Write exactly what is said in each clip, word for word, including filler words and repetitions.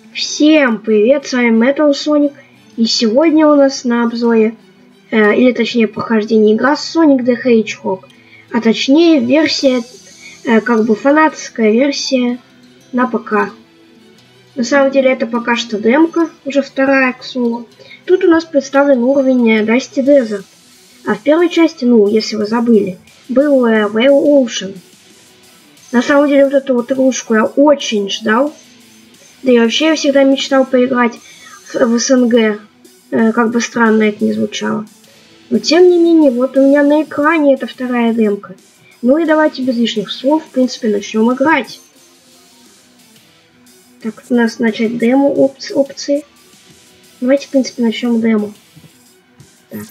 Всем привет, с вами Metal Sonic, и сегодня у нас на обзоре, э, или точнее прохождение игра Sonic the Hedgehog, а точнее версия, э, как бы фанатская версия на ПК. На самом деле это пока что демка, уже вторая, к слову. Тут у нас представлен уровень Dusty Desert, а в первой части, ну, если вы забыли, был э, Whale Ocean. На самом деле вот эту вот игрушку я очень ждал. Да и вообще я всегда мечтал поиграть в, в СНГ, э, как бы странно это ни звучало. Но тем не менее, вот у меня на экране это вторая демка. Ну и давайте без лишних слов, в принципе, начнем играть. Так, у нас начать демо опци опции. Давайте, в принципе, начнем демо. Так.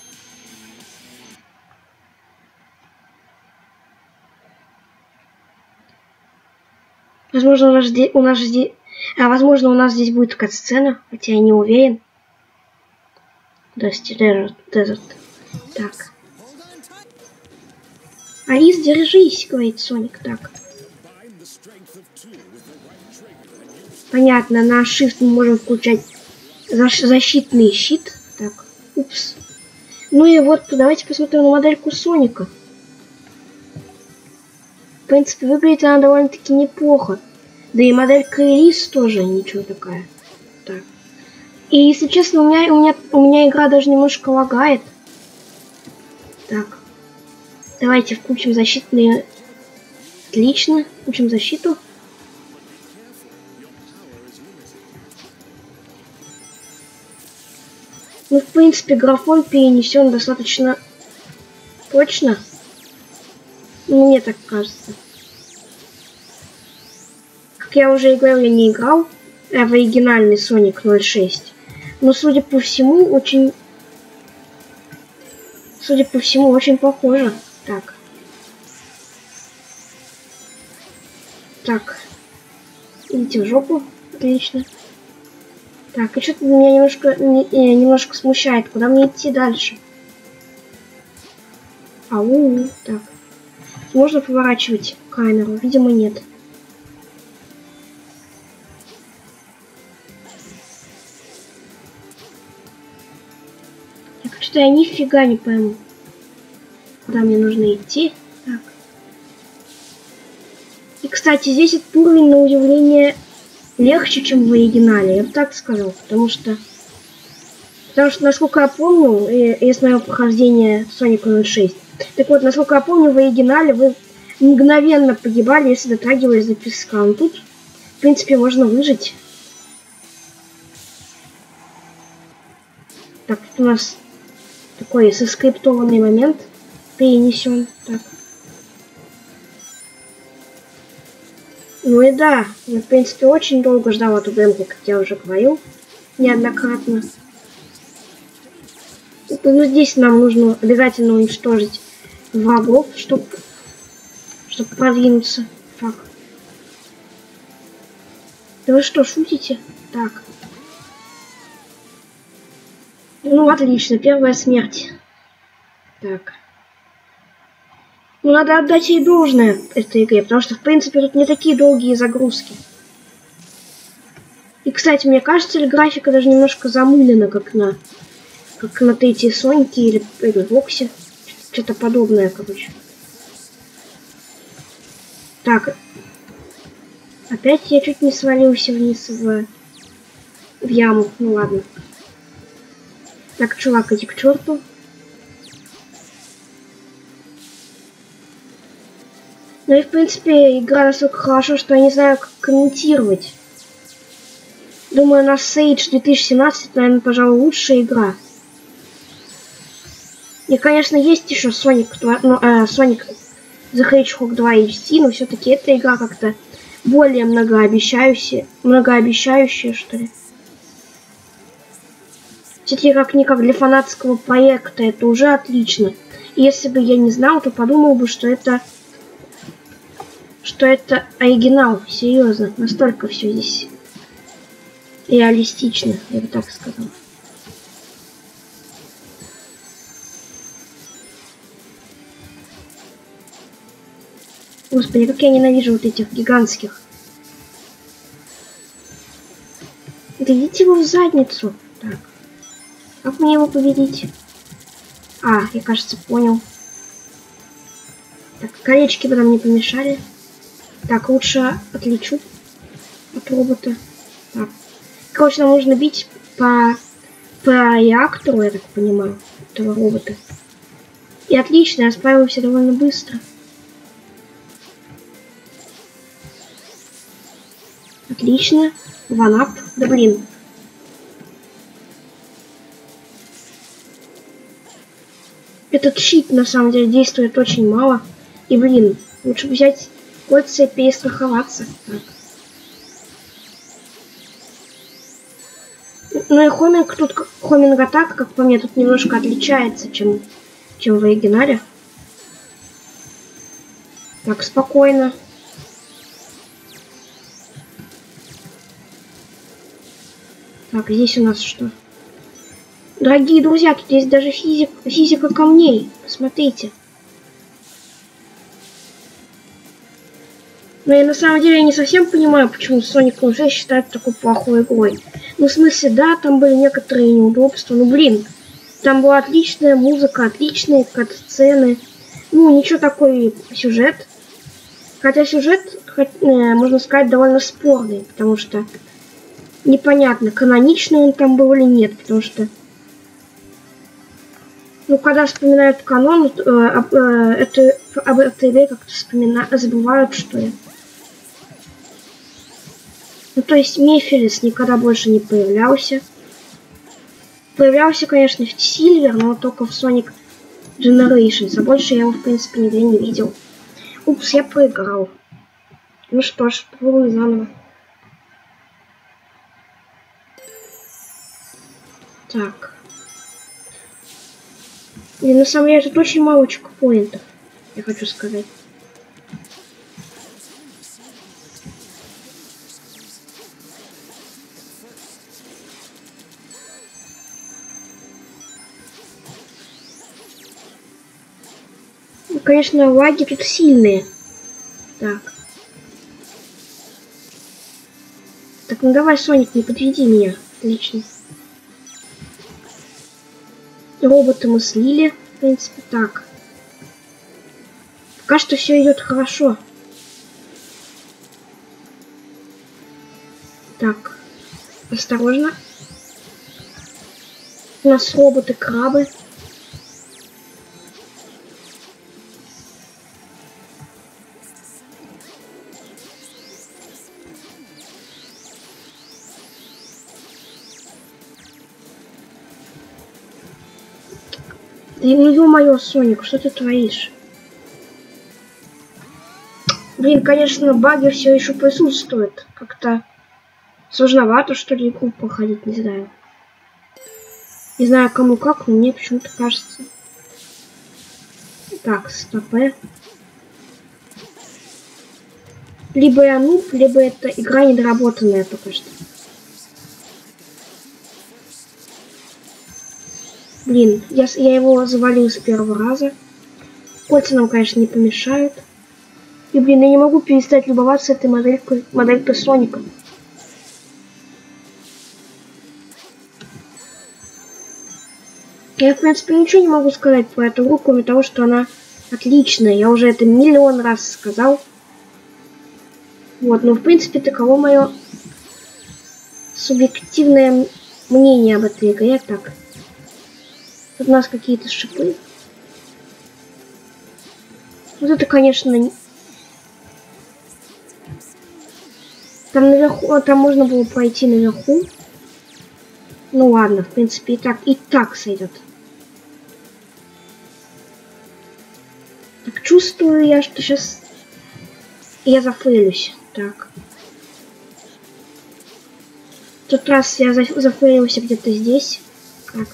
Возможно, у нас здесь... У нас здесь... А, возможно, у нас здесь будет кат-сцена, хотя я не уверен. Dusty Desert. Так. Алис, держись, говорит Соник. Так. Понятно, на Shift мы можем включать защитный щит. Так, упс. Ну и вот, давайте посмотрим на модельку Соника. В принципе, выглядит она довольно-таки неплохо. Да и моделька Элис тоже ничего такая. Так. И если честно, у меня, у меня, у меня игра даже немножко лагает. Так. Давайте включим защитные. Отлично. Включим защиту. Ну, в принципе, графон перенесен достаточно точно. Ну, мне так кажется. Как я уже говорил, я не играл в оригинальный Sonic ноль шесть. Но, судя по всему, очень... Судя по всему, очень похоже. Так. Так. Идите в жопу. Отлично. Так, и что-то меня немножко, не, немножко смущает. Куда мне идти дальше? Ау, так. Можно поворачивать камеру? Видимо, нет. Так, что-то я нифига не пойму. Куда мне нужно идти? Так. И, кстати, здесь этот уровень, на удивление, легче, чем в оригинале, я бы так сказал, потому что, потому что, насколько я помню, из моего прохождения Sonic ноль шесть, так вот, насколько я помню, в оригинале вы мгновенно погибали, если дотрагивались до песка, но тут, в принципе, можно выжить. Так, тут у нас такой соскриптованный момент перенесен, так. Ну и да, я, в принципе, очень долго ждал эту демку, как я уже говорил, неоднократно. Ну, здесь нам нужно обязательно уничтожить врагов, чтобы чтоб продвинуться. Так. Да вы что, шутите? Так. Ну, отлично, первая смерть. Так. Ну, надо отдать ей должное этой игре, потому что, в принципе, тут не такие долгие загрузки. И, кстати, мне кажется, ли графика даже немножко замылена, как на, как на третьей Сонике или Xbox. Что-то подобное, короче. Так. Опять я чуть не свалился вниз в, в яму. Ну, ладно. Так, чувак, иди к черту. Ну и, в принципе, игра настолько хорошо, что я не знаю, как комментировать. Думаю, на Sage две тысячи семнадцать, наверное, пожалуй, лучшая игра. И, конечно, есть еще Sonic, два, ну, э, Sonic the Hedgehog два эйч ди, но все-таки эта игра как-то более многообещающая, многообещающая, что ли. Все-таки как-никак для фанатского проекта это уже отлично. И если бы я не знал, то подумал бы, что это... что это оригинал, серьезно, настолько все здесь реалистично, я бы так сказал. Господи, как я ненавижу вот этих гигантских Да идите его в задницу. Так. Как мне его победить? А, я, кажется, понял. Так, колечки бы нам не помешали. Так, лучше отлечу от робота. Так. Короче, нам нужно бить по, по реактору, я так понимаю, этого робота. И отлично, я справился довольно быстро. Отлично. Ванап. Да блин. Этот щит на самом деле действует очень мало. И блин, лучше взять кольца и перестраховаться. Так. Ну и хоминг тут, хоминг атака, как по мне, тут немножко отличается, чем, чем в оригинале. Так, спокойно. Так, здесь у нас что? Дорогие друзья, тут есть даже физик, физика камней. Посмотрите. Но я на самом деле не совсем понимаю, почему Sonic ноль шесть считают такой плохой игрой. Ну, в смысле, да, там были некоторые неудобства. Ну, блин, там была отличная музыка, отличные кат-сцены. Ну, ничего такой сюжет. Хотя сюжет, можно сказать, довольно спорный, потому что непонятно, каноничный он там был или нет, потому что... Ну, когда вспоминают канон, э, э, это, об этой игре как-то вспоминают, забывают, что ли. Ну, то есть Мефилис никогда больше не появлялся. Появлялся, конечно, в Silver, но только в Sonic Generations, а больше я его, в принципе, нигде не видел. Упс, я проиграл. Ну что ж, попробуем заново. Так. И на самом деле тут очень мало чекпоинтов, я хочу сказать. Ну, конечно, лаги тут сильные. Так. Так, ну давай, Соник, не подведи меня. Отлично. Робота мы слили, в принципе, так. Пока что все идет хорошо. Так, осторожно. У нас роботы-крабы. Да ну ё-моё, Соник, что ты творишь? Блин, конечно, баги все еще присутствуют. Как-то сложновато, что ли, игру проходить, не знаю. Не знаю, кому как, но мне почему-то кажется. Так, стопэ. Либо я нуб, либо это игра недоработанная только что. Блин, я, я его завалил с первого раза. Кольца нам, конечно, не помешают. И, блин, я не могу перестать любоваться этой моделькой, моделькой Соника. Я, в принципе, ничего не могу сказать про эту игру, кроме того, что она отличная. Я уже это миллион раз сказал. Вот, но, в принципе, таково мое субъективное мнение об этой игре. Так. Тут у нас какие-то шипы. Вот это, конечно, там наверху, там можно было пройти наверху. Ну ладно, в принципе, и так, и так сойдет. Так, чувствую я, что сейчас я зафейлюсь. Так. В тот раз я зафейлился где-то здесь. Так.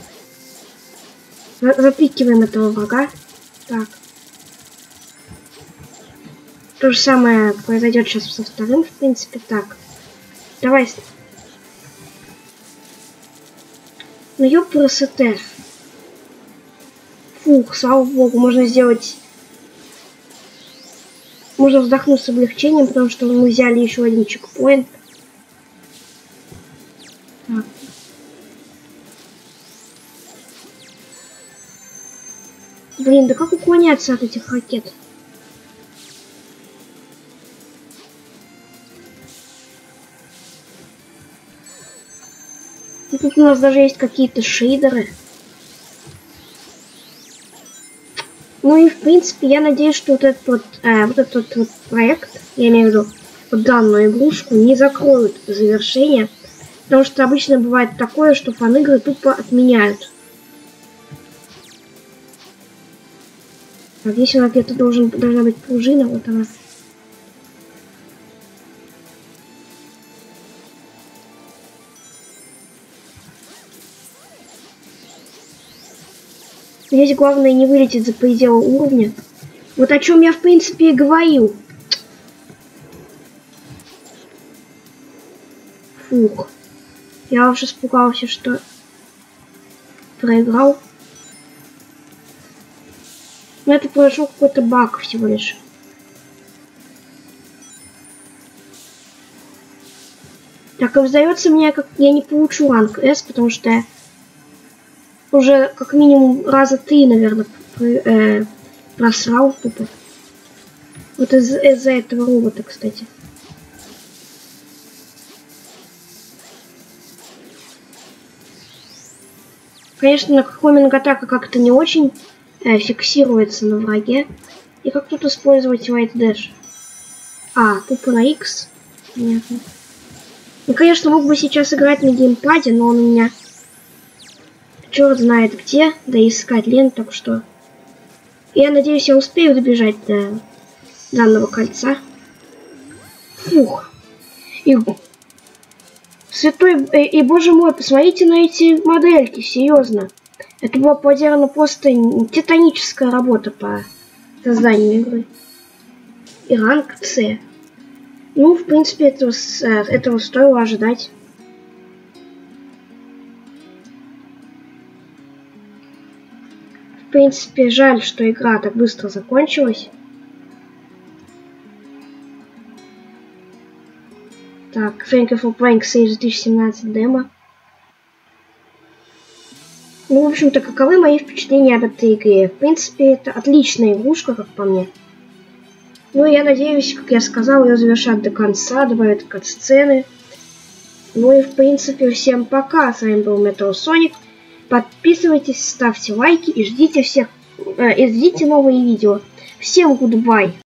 Запикиваем этого врага. Так. То же самое произойдет сейчас со вторым, в принципе. Так. Давай. Ну ёпрст. Фух, слава богу, можно сделать... Можно вздохнуть с облегчением, потому что мы взяли еще один чекпоинт. Так. Блин, да как уклоняться от этих ракет? И тут у нас даже есть какие-то шейдеры. Ну и в принципе я надеюсь, что вот этот вот, э, вот этот вот проект, я имею в виду вот данную игрушку, не закроют завершение. Потому что обычно бывает такое, что фан-игры тупо отменяют. Так, здесь у нас где-то должен, должна быть пружина, вот она. Здесь главное не вылететь за пределы уровня. Вот о чем я в принципе и говорил. Фух. Я уже испугался, что проиграл. Но это произошел какой-то баг всего лишь. Так, и сдается мне, как я не получу ранг С, потому что я уже как минимум раза три, наверное, э, просрал тупо. Вот из- из-за этого робота, кстати. Конечно, хоминг атака как-то не очень э, фиксируется на враге. И как тут использовать White Dash? А, тупо на X. Понятно. Ну, конечно, мог бы сейчас играть на геймпаде, но он у меня черт знает где, да и искать ленту, так что... Я надеюсь, я успею добежать до данного кольца. Фух. И... Святой... И, и, боже мой, посмотрите на эти модельки, серьезно. Это была проделана просто титаническая работа по созданию игры. И ранг С. Ну, в принципе, этого, этого стоило ожидать. В принципе, жаль, что игра так быстро закончилась. Так, Thank you for playing Save две тысячи семнадцать демо. Ну, в общем-то, каковы мои впечатления об этой игре? В принципе, это отличная игрушка, как по мне. Ну, я надеюсь, как я сказал, ее завершат до конца, добавят кат-сцены. Ну и, в принципе, всем пока. С вами был Metal Sonic. Подписывайтесь, ставьте лайки и ждите всех, э, и ждите новые видео. Всем гудбай!